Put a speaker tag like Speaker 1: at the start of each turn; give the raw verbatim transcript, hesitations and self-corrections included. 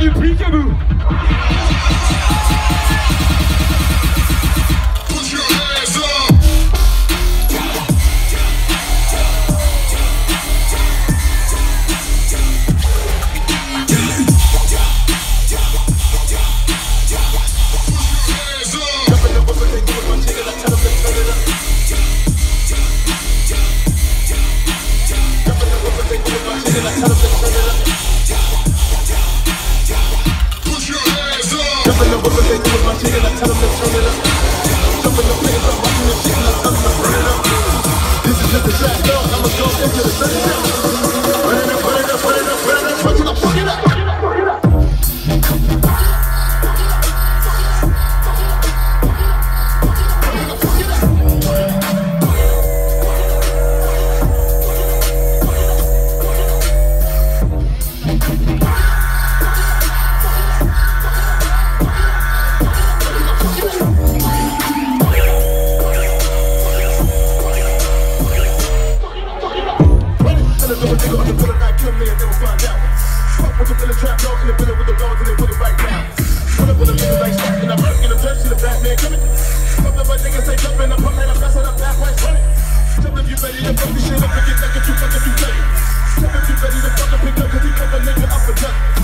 Speaker 1: you peekaboo.
Speaker 2: Put your hands up. Ready to fuck this shit up and get back if you fuck if you play. Step if you ready to fuck and pick up, cause he fuck a nigga up and down.